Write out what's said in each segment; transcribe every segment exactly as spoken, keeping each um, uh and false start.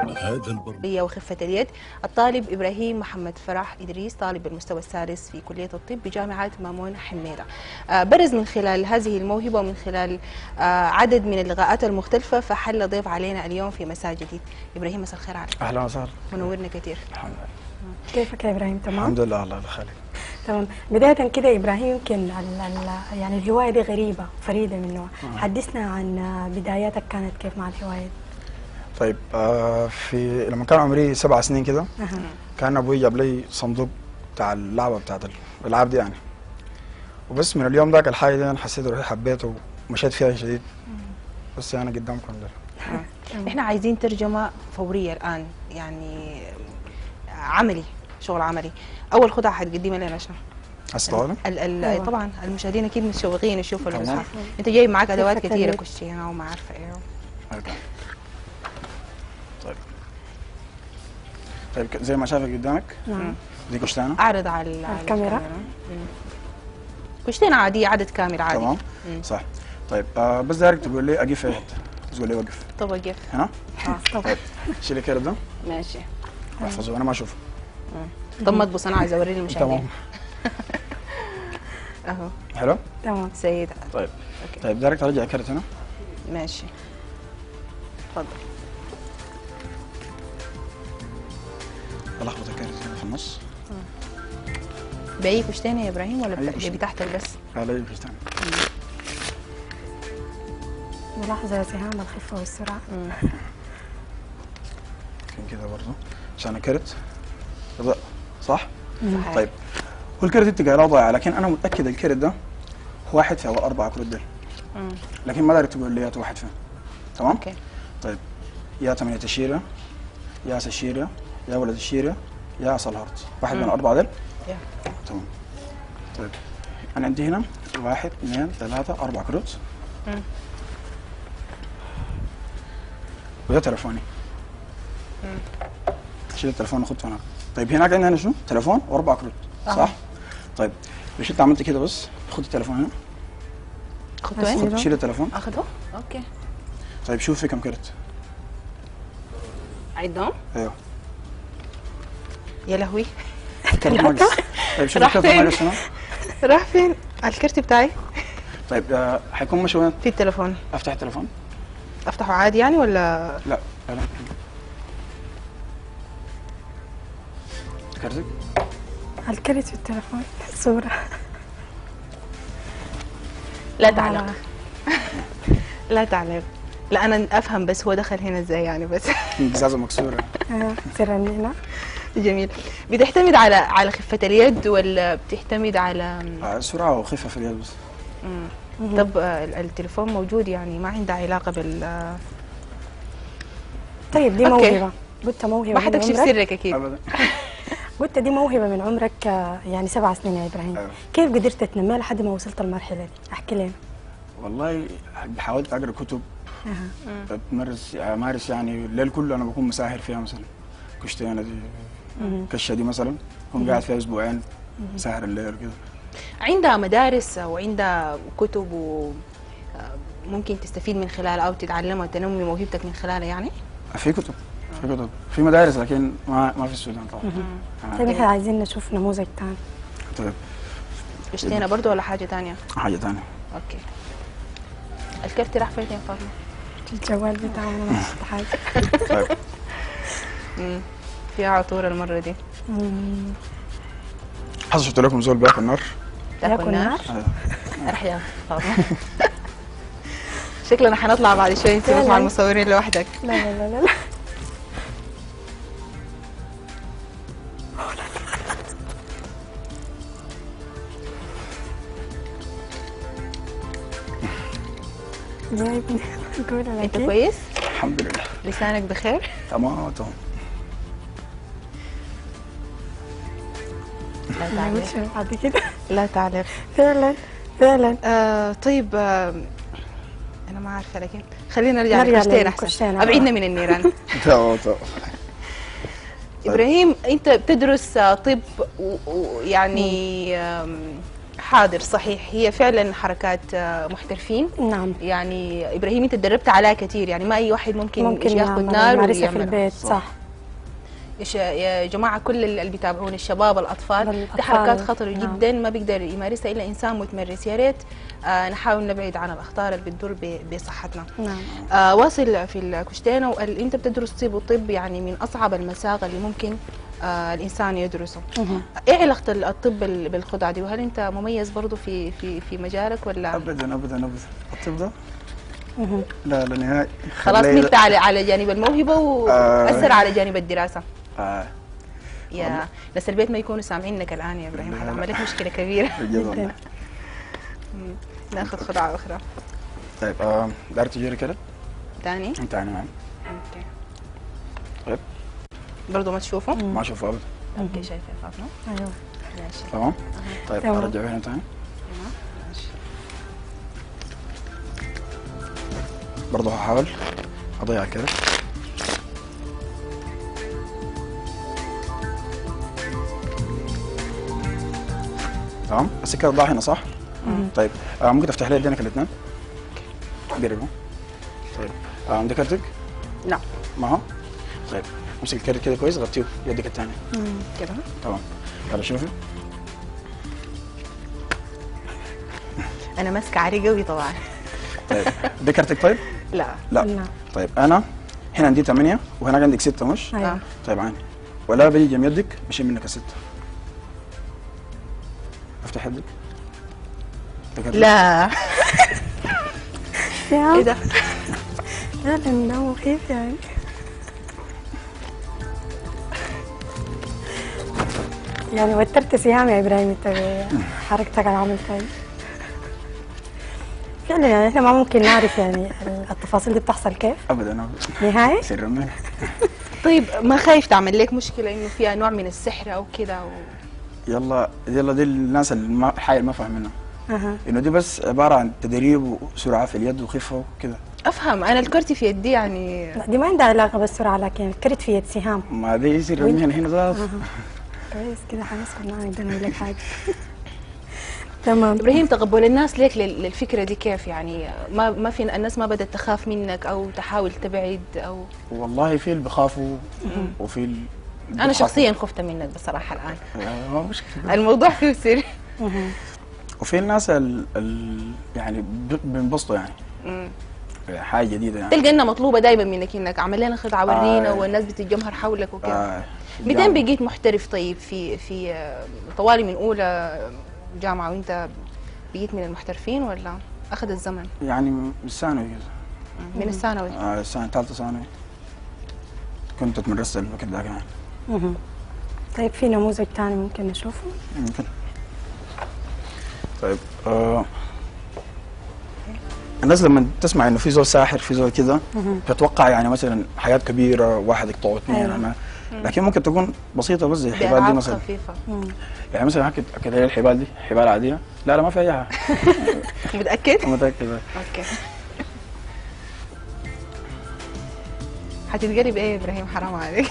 وخفة اليد. الطالب إبراهيم محمد فرح إدريس طالب المستوى السادس في كلية الطب بجامعة مامون حميدة. برز من خلال هذه الموهبة ومن خلال عدد من اللقاءات المختلفة فحل ضيف علينا اليوم في مساء جديد. إبراهيم مساء الخير عليك. أهلا وسهلا. منورنا كثير. الحمد لله. كيفك يا إبراهيم؟ تمام؟ الحمد لله الله يخليك. تمام. بداية كده إبراهيم يمكن ال ال يعني الهواية دي غريبة فريدة من نوع، حدثنا عن بداياتك كانت كيف مع الهواية دي؟ طيب آه في لما كان عمري سبع سنين كده أه. كان أبوي جاب لي صندوق بتاع اللعبة بتاعت الألعاب دي يعني، وبس من اليوم ذاك الحاجة دي أنا حسيت روحي حبيته ومشيت فيها شديد. بس أنا قدامكم ده. إحنا عايزين ترجمة فورية الآن، يعني عملي، شغل عملي. أول خدعة حتقدمها لنا شنو؟ أصلا؟ ال طبعا المشاهدين أكيد متشوقين يشوفوا المصحف. أنت جايب معاك أدوات كثيرة، كشتينة وما عارفة إيه. طيب طيب زي ما شافك قدامك. نعم. دي كشتانة. أعرض على الكاميرا. كشتينة عادية، عدد كامل عادي. تمام. صح. طيب آه بس دايرك تقول لي أقف إيه؟ تقول لي وقف. طب وقف. هنا؟ اه طيب شيلي كده ده. ماشي. احفظه أنا ما أشوفه. طب ما تبص، أنا عايزة أوري المشاهدين. تمام. أهو. حلو؟ تمام. سيد. طيب. أوكي. طيب دايرك ترجع كرت هنا. ماشي. اتفضل. ألخبط الكرت هنا في النص. بأي كشتانة يا إبراهيم ولا بتاعتك بس؟ لا لا كشتانة. ملاحظة يا سهام الخفة والسرعة. كان كده برضه عشان الكرت يبدأ صح؟ صحيح. طيب هو الكرت انت قايلها ضايعة، لكن أنا متأكد الكرت ده واحد في أول أربعة كروت دول. لكن ما دارك تقول لي يا واحد فين. تمام؟ اوكي. طيب يا ثمانية الشيرة، يا أس الشيرة، يا ولد الشيرة، يا أس الهارت، واحد من الأربعة دول؟ يا تمام. طيب أنا عندي هنا واحد اثنين ثلاثة أربع كروت. امم وده تليفوني. امم شيل التليفون وخدته هناك. طيب هناك عندنا هنا شنو؟ تليفون وأربع كروت، صح؟ أه. طيب ليش أنت عملت كده بس؟ خد التليفون هنا. خدته وين؟ شيل التليفون. أخده؟ أوكي. طيب شوف في كم كرت؟ عدهم؟ ايوه. يا لهوي. الكرت ناقص. طيب شوف الكرت ناقص هنا. راح فين؟ الكرت بتاعي؟ طيب آه حيكون مش وين؟ في التليفون. افتح التليفون؟ افتحه عادي يعني ولا؟ لا لا لا. كرتك؟ الكرت في التليفون صورة. لا تعلق. لا تعلق. لا أنا أفهم بس هو دخل هنا إزاي يعني بس. قزازة مكسورة. ترنينا. جميل. بتعتمد على على خفة اليد ولا بتعتمد على سرعة وخفة في اليد بس. امم طب التليفون موجود يعني ما عنده علاقة بال. طيب دي موهبة. قلت موهبة. ما حتكشف سرك أكيد. أبدا. قلت دي موهبة من عمرك يعني سبع سنين يا إبراهيم. أيوه. كيف قدرت تنميها لحد ما وصلت المرحلة دي؟ احكي لنا. والله حاولت أقرأ كتب. أه. بمارس أمارس يعني الليل كله أنا بكون مساهر فيها مثلا. كشتينة دي كشة دي مثلا بكون قاعد فيها أسبوعين ساهر الليل كده. عندها مدارس أو عندها كتب وممكن تستفيد من خلالها أو تتعلمها وتنمي موهبتك من خلالها يعني؟ في كتب في كتب في مدارس لكن ما ما في السودان طبعا. طيب احنا عايزين نشوف نموذج ثاني. طيب كشتينة برضه ولا حاجة ثانية؟ حاجة ثانية. اوكي. الكرت راح فين يا فاطمة؟ الجوال بتاعنا ما شفت حاجة. طيب. امم فيها عطورة المرة دي. امم حصل شفت لكم زول بياكل نار؟ بياكل نار؟ راح يا فاطمة. شكلنا حنطلع بعد شوي نسيبك مع المصورين لوحدك. لا لا لا لا. جايبني قول انا انت كويس؟ الحمد لله. لسانك بخير؟ تمام تمام. لا تعلق. بعد كده؟ لا تعلق. فعلا فعلا. آه طيب آه انا ما عارفه لكن خلينا نرجع للكشتين احسن. ابعدنا من النيران. تمام تمام. ابراهيم انت بتدرس طب ويعني حاضر صحيح، هي فعلا حركات آه، محترفين. نعم. يعني ابراهيم انت تدربت عليها كثير، يعني ما اي واحد ممكن, ممكن ياخذ يعمل- نار يمارسها في ويعملها. البيت. صح. إيش- يا جماعه كل اللي بيتابعون الشباب الاطفال، الأطفال، دي حركات خطره نعم. جدا ما بيقدر يمارسها الا انسان متمرس. يا ريت آه نحاول نبعد عن الاخطار اللي بتضر ب- بصحتنا. نعم. آه واصل في الكشتينه، وال- انت بتدرس طب، والطب يعني من اصعب المساغ اللي ممكن آه الانسان يدرسه. مهم. ايه علاقه الطب بال- بالخدعه دي؟ وهل انت مميز برضه في في في مجالك ولا ابدا ابدا ابدا الطب ده مهم. لا لا نهائي. خلاص خليه- ملت على على جانب الموهبه واثر على جانب الدراسه؟ آه يا ناس البيت ما يكونوا سامعينك الان يا ابراهيم، لا، لا. هتعمل لك مشكله كبيره. بجد والله. جدا. ناخذ خدعه اخرى طيب آه دار تجيري كده ثاني. انت يعني معي اوكي طيب برضه ما تشوفه؟ ما اشوفه ابدا. اوكي شايفه يا فاطمه؟ ايوه. ماشي تمام طيب تمام. ارجعه هنا ثاني تمام ماشي. برضه هحاول اضيع كده. تمام بس كده ضاع هنا صح؟ طيب آه ممكن تفتح لي يدينك الاثنين؟ قربوا. طيب آه عندك كرتك؟ لا ما هو؟ طيب امسك الكرت كده كويس غطيه يدك الثانية. كده تمام يلا شوفي. انا ماسكه عليه قوي طبعا. طيب دي كرتك طيب؟ لا لا. لا. طيب انا هنا عندي ثمانية وهناك عندك ستة مش؟ ايوه. طيب عيني ولا بيجي جنب يدك بشيل منك الستة. افتح يدك. ده كرتك. لا يا ايه ده؟ لا لأن ده مخيف يعني. يعني وترت سهام يا ابراهيم انت بحركتك اللي عملتها دي. فعلا يعني احنا ما ممكن نعرف يعني التفاصيل دي بتحصل كيف ابدا ابدا نهائي. سر منك. طيب ما خايف تعمل لك مشكله انه فيها نوع من السحر او كده و... يلا يلا دي الناس اللي ما حاجه ما فاهمينها اها. انه دي بس عباره عن تدريب وسرعه في اليد وخفه وكده. افهم انا الكرتي في يدي يعني. لا دي ما عندها علاقه بالسرعه لكن الكرت في يد سهام. ما دي سر المهنه هنا ذات. اها. كويس كده حنسكت ما نقدر نقول لك حاجه. تمام. ابراهيم تقبل الناس ليك لل- للفكره دي كيف يعني؟ ما ما في الناس ما بدات تخاف منك او تحاول تبعد او؟ والله في اللي بخافوا وفي اللي انا بيخافوا. شخصيا خفت منك بصراحه الان. آه، ما مشكله. الموضوع فيه سر. اها. وفي الناس ال ال يعني ب- بينبسطوا يعني مم. حاجه جديده يعني. تلقى انها مطلوبه دايما منك انك عمل لنا خدعه ورينا آه. والناس بتتجمهر حولك وكده. آه، متين جامد. بقيت محترف طيب في في آه، طوالي من اولى جامعه وانت بقيت من المحترفين ولا اخذ الزمن؟ يعني من الثانوي كده. من الثانوي. آه السنه ثالثه ثانوي كنت اتمرست الوقت ذاك يعني. اها. طيب في نموذج ثاني ممكن نشوفه؟ ممكن. طيب آه الناس لما تسمع انه في زول ساحر في زول كذا تتوقع يعني مثلا حاجات كبيره واحد يقطعوا اثنين أيوة. يعني لكن ممكن تكون بسيطه بس زي الحبال دي بألعاب مثلا. خفيفه. يعني مثلا هكذا كده هي الحبال دي حبال عاديه لا لا ما في اي حاجه. متاكد؟ متاكد. اوكي. هتتقلب ايه يا ابراهيم حرام عليك.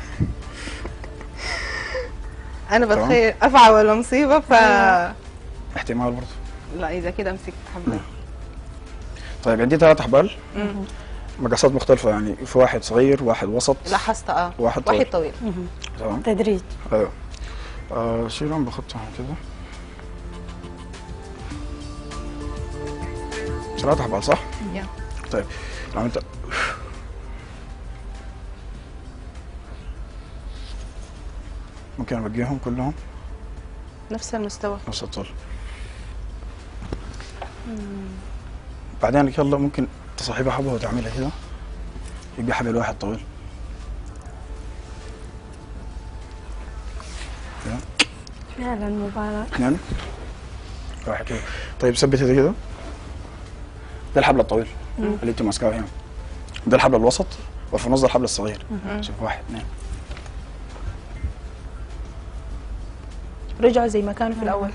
انا بتخيل افعى ولا مصيبه ف احتمال برضه. لا اذا كده مسكت حبل. طيب عندي ثلاث احبال مقاسات مختلفه يعني في واحد صغير واحد وسط لاحظت اه واحد طويل. واحد طويل. تمام. تدريج. ايوه آه شيلهم بخطهم كده. ثلاث احبال صح؟ يا. طيب لو انت ممكن اوجههم كلهم نفس المستوى. نفس الطول. بعدين يلا ممكن تصاحبها حبه وتعملها كده يبقى حبل واحد طويل كده. فعلا مباراة. اثنين واحد كده. طيب ثبت ده كده. ده الحبل الطويل اللي انت ماسكاه هنا. ده الحبل الوسط وفي النص الحبل الصغير. شوف واحد اثنين. رجعوا زي ما كانوا في الاول.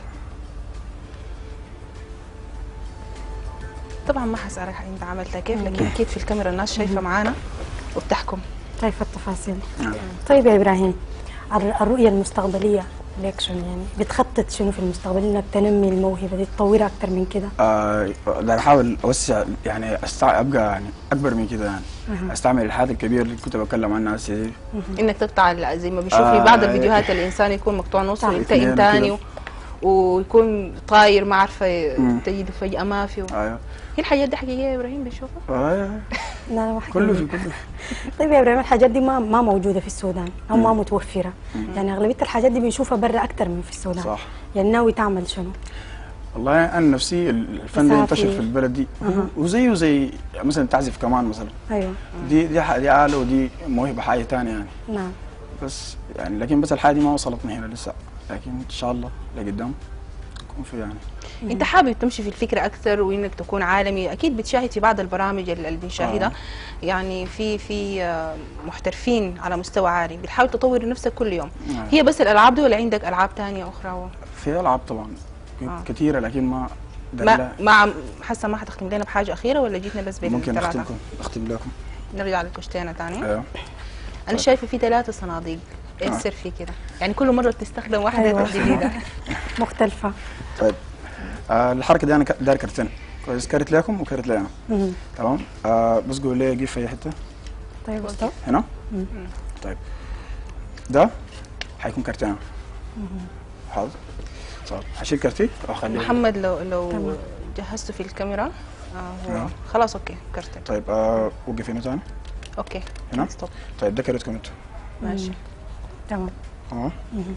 طبعا ما حسألك انت عملتها كيف لكن اكيد في الكاميرا الناس شايفه معانا وبتحكم. شايفة التفاصيل. طيب يا ابراهيم الر- الرؤية المستقبلية ليك شنو يعني بتخطط شنو في المستقبل انك تنمي الموهبه دي تطورها اكثر من كده؟ آه ده احاول اوسع يعني أستع... ابقى يعني اكبر من كده يعني أها. استعمل الحاجات الكبيره اللي كنت بتكلم عنها هسه دي. انك تقطع ال- زي ما بنشوف في آه، بعض الفيديوهات الانسان يكون مقطوع نص صح. ويلتئم اثنين تاني وكده. ويكون طاير ما عارفه مم. تجد فجأة ما في. ايوه هي الحاجات دي حقيقية يا ابراهيم بنشوفها؟ آه. لا لا ما حكي كله لي. في كله في. طيب يا ابراهيم الحاجات دي ما ما موجوده في السودان او ما متوفره، يعني اغلبيه الحاجات دي بنشوفها برا اكثر من في السودان. صح. يعني ناوي تعمل شنو؟ والله انا نفسي الفن ده تسافر. ينتشر في البلد دي أها. وزيه زي مثلا تعزف كمان مثلا. ايوه دي دي ح- دي آلة ودي موهبه حاجه ثانيه يعني. نعم. بس يعني لكن بس الحاجه دي ما وصلتنا هنا لسه، لكن ان شاء الله لقدام يكون في يعني. انت حابب تمشي في الفكره اكثر وانك تكون عالمي، اكيد بتشاهد في بعض البرامج اللي اللي بنشاهدها آه. يعني في في آه، محترفين على مستوى عالي، بتحاول تطور نفسك كل يوم. آه. هي بس الالعاب دي ولا عندك العاب ثانيه اخرى؟ و... في العاب طبعا آه. كثيره لكن ما ما دلها. ما حاسه ما حتختم لنا بحاجه اخيره ولا جيتنا بس بين ممكن الثلاثه؟ اختمكم اختم لكم. نرجع للكشتينه ثاني. ايوه انا شايفه في ثلاثه صناديق، ايه آه. السر في كده؟ يعني كل مره بتستخدم واحده أيوة. جديده. مختلفه. طيب آه الحركه دي انا ك- داير كرتين كويس، كرت لكم وكرت لي انا. مهم. تمام. آه بس قول لي اجيب في اي حته طيب استوب. هنا. مم. طيب ده حيكون كرتين. حاضر. طيب هشيل كرتي واخليه. محمد لو لو تمام. جهزته في الكاميرا آه هو نعم. خلاص اوكي كرتين. طيب آه وقف هنا ثاني اوكي هنا. ستوب. طيب ده كرتكم انتوا. ماشي. تمام. اه مهم.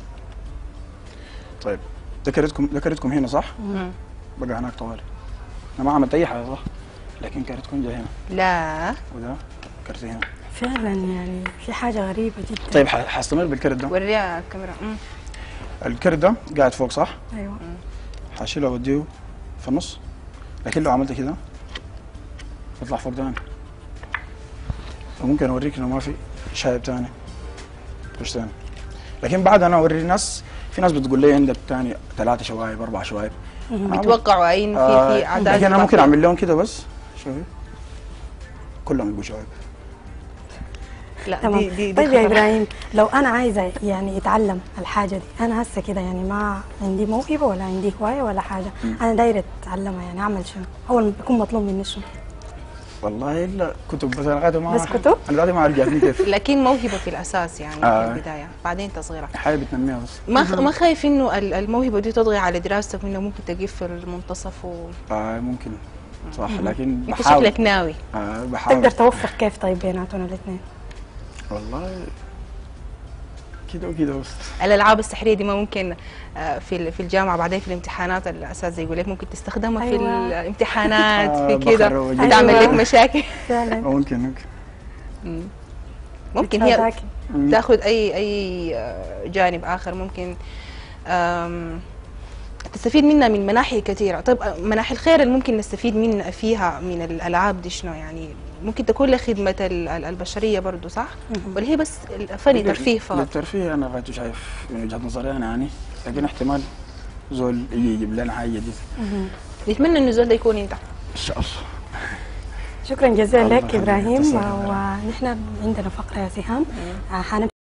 طيب ده كرتكم ده كرتكم هنا صح؟ مم. بقى هناك طوالي. انا ما عملت اي حاجه صح؟ لكن كرتكم جاي هنا لا وده كرتي هنا. فعلا يعني في حاجه غريبه جدا. طيب ح- حستمر بالكرت ده. وريها الكاميرا. مم. الكرت ده قاعد فوق صح؟ ايوه حشيله اوديه في النص، لكن لو عملت كده بيطلع فوق تاني. فممكن اوريك انه ما في شايب تاني مش تاني، لكن بعد انا اوري الناس، في ناس بتقول لي عندك تاني ثلاثة شوايب أربع شوايب. بيتوقعوا اي انه في آه في اعداد. لكن انا ممكن إضافية. اعمل لهم كده بس شوفي كلهم يبقوا شوايب. لا تمام. دي دي, دي طيب يا خطر. ابراهيم لو انا عايزه يعني اتعلم الحاجه دي، انا هسه كده يعني ما عندي موهبه ولا عندي هوايه ولا حاجه، انا دايره اتعلمها، يعني اعمل شنو؟ اول ما بيكون مطلوب مني شنو؟ والله الا كتب بس انا قاعد ما بس كتب؟ انا قاعد ما اعرف جاتني كيف. لكن موهبه في الاساس يعني آه. في البدايه، بعدين تصغيرها. حاجه بتنميها بس. ما خ- ما خايف انه ال- الموهبه دي تطغي على دراستك وانه ممكن تقف في المنتصف و... آه ممكن صح لكن انت بحاول. شكلك ناوي. آه بحاول. تقدر توفق كيف طيب بيناتهم الاثنين؟ والله كده وكده بس. الالعاب السحريه دي ما ممكن آه، في ال- في الجامعه بعدين في الامتحانات الاساتذه يقول لك ممكن تستخدمها في أيوة. الامتحانات آه، في كده بخرج. تعمل أيوة. لك مشاكل. فعلا ممكن ممكن. مم. ممكن هي بتفاداكي. مم. تاخذ اي اي آه، جانب اخر ممكن آم، تستفيد منها من مناحي كثيره. طيب آه، مناحي الخير اللي ممكن نستفيد من فيها من الالعاب دي شنو يعني؟ ممكن تكون لخدمه ال- ال- البشريه برضو صح؟ مهم. ولا هي بس فني ترفيه فقط؟ للترفيه انا غايته شايف من وجهه نظري انا يعني، لكن احتمال زول يجي يجيب لنا حاجه جديده مهم. نتمنى انه الزول ده يكون انت. ان شاء الله. شكرا جزيلا الله لك يخليك. ابراهيم. تسلم. ونحن عندنا فقره يا سهام، حنبدا